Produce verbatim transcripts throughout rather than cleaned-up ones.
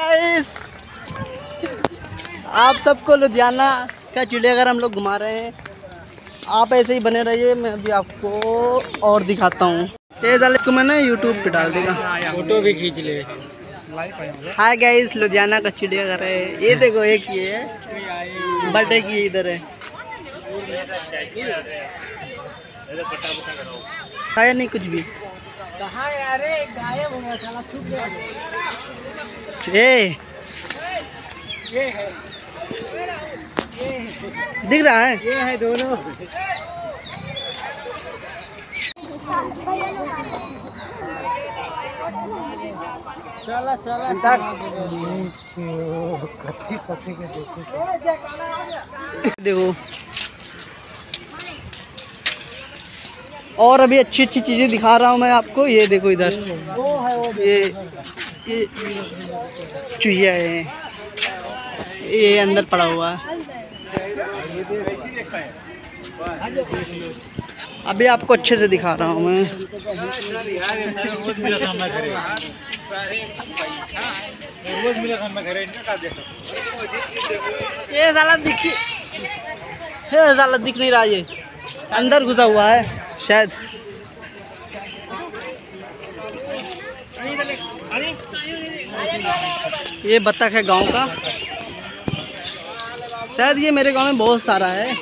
आप सबको लुधियाना का चिड़ियाघर हम लोग घुमा रहे हैं। आप ऐसे ही बने रहिए, मैं अभी आपको और दिखाता हूँ। ये साल इसको मैंने यूट्यूब पे डाल देगा, फोटो भी खींच ले। हाय गाइस, लुधियाना का चिड़ियाघर है। ये देखो, एक ये है बट एक ये इधर है। खाया नहीं कुछ भी। कहाँ यार, गायब हो गया साला, छुप गया। ए ये है, दिख रहा है, ये है दोनों। चला चला कथी कथी के देखो। और अभी अच्छी अच्छी चीजें दिखा रहा हूँ मैं आपको। ये देखो इधर, वो है वो ये ये चूहिया है, ये अंदर पड़ा हुआ है। अभी आपको अच्छे से दिखा रहा हूँ मैं। ये साला दिख ये साला दिख नहीं रहा, ये अंदर घुसा हुआ है शायद। ये बत्तख है गांव का, शायद ये मेरे गांव में बहुत सारा है।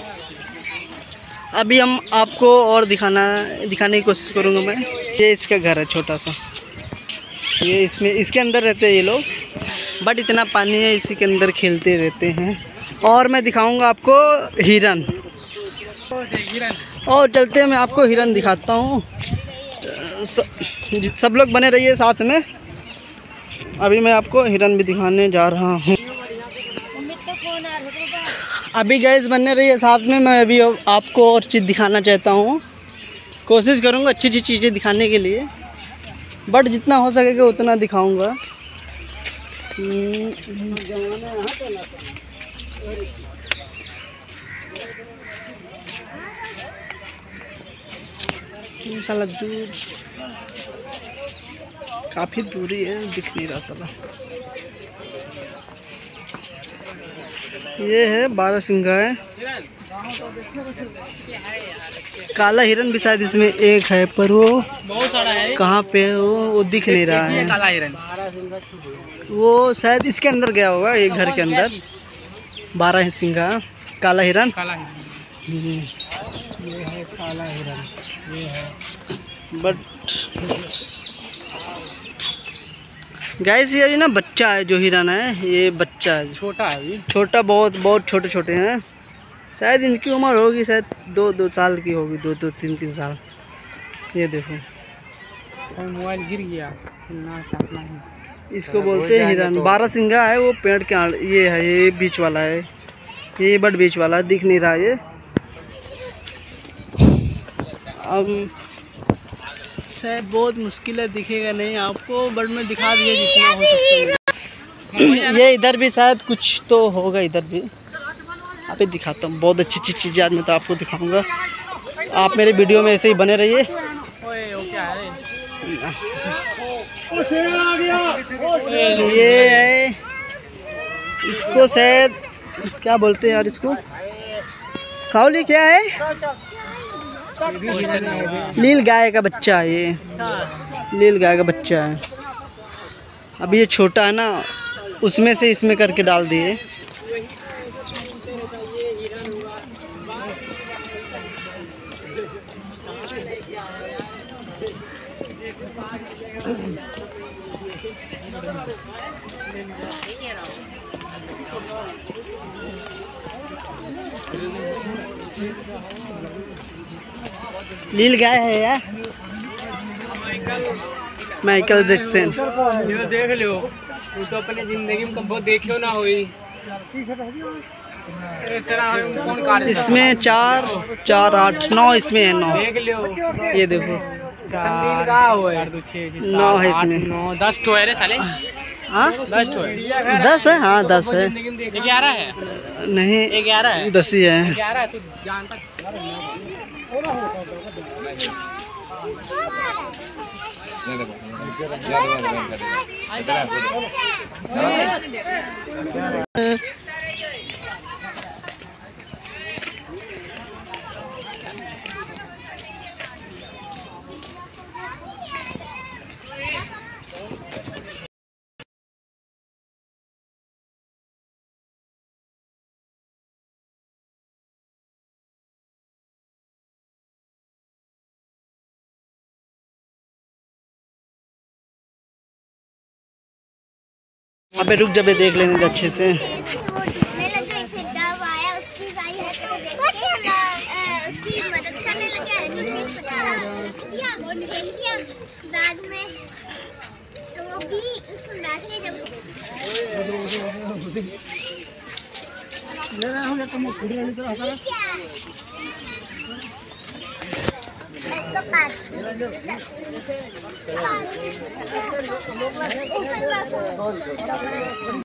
अभी हम आपको और दिखाना दिखाने की कोशिश करूंगा मैं। ये इसका घर है छोटा सा, ये इसमें इसके अंदर रहते हैं ये लोग, बट इतना पानी है, इसी के अंदर खेलते रहते हैं। और मैं दिखाऊंगा आपको हिरन, और चलते हैं मैं आपको हिरन दिखाता हूँ। सब लोग बने रहिए साथ में, अभी मैं आपको हिरन भी दिखाने जा रहा हूँ। अभी गैस बनने रही है साथ में। मैं अभी आपको और चीज़ दिखाना चाहता हूँ, कोशिश करूँगा अच्छी अच्छी चीज़ें दिखाने के लिए, बट जितना हो सकेगा उतना दिखाऊँगा। ये साला दूर, काफ़ी दूरी है, दिख नहीं रहा साला। ये है बारहसिंगा है, काला हिरन भी शायद इसमें एक है, पर वो बहुत सारा है। कहाँ पे है वो वो दिख नहीं रहा है। काला हिरन वो शायद इसके अंदर गया होगा, ये घर के अंदर। बारहसिंगा काला हिरन, काला हिरन हम्म, ये है काला हिरन, ये है। बट गाइस ये ना बच्चा है, जो हिरन है ये बच्चा है, छोटा है अभी, छोटा, बहुत बहुत छोटे छोटे हैं। शायद इनकी उम्र होगी शायद दो दो साल की होगी, दो दो तीन तीन साल। ये देखो, मोबाइल गिर गया ना, चाटना है। इसको बोलते हैं हिरन। बारहसिंगा है वो, पेड़ के आड़ ये है, ये बीच वाला है, ये बट बीच वाला है, दिख नहीं रहा ये। अब शायद बहुत मुश्किल है, दिखेगा नहीं आपको, बट मैं दिखा दिया जितना हो सकता है। ये इधर भी शायद कुछ तो होगा, इधर भी अभी दिखाता हूँ। बहुत अच्छी अच्छी चीज़ें आज मैं तो आपको दिखाऊंगा। आप मेरे वीडियो में ऐसे ही बने रहिए। ये है, इसको शायद क्या बोलते हैं यार, इसको खाओली क्या है, नील गाय का बच्चा है, ये नील गाय का बच्चा है। अभी ये छोटा है ना, उसमें से इसमें करके डाल दिए। नील गाय है यार, माइकल जैक्सन। ये देख लो, तो अपनी जिंदगी में कभी देखियो ना हुई। इसमें चार चार आठ नौ, इसमें है नौ। देख लो, ये देखो, नौ है इसमें। नौ दस तो है रे साले। हाँ दस तो है, दस है, हाँ दस है, ग्यारह है नहीं ग्यारह है, दस ही है। ग्यारह है, तू जानता। अबे रुक जबे देख लेने दे अच्छे से।